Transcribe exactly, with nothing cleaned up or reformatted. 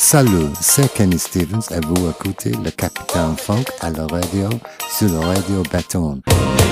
Salut, c'est Kenny Stevens et vous écoutez le Capitaine Funk à la radio sur le radio Béton.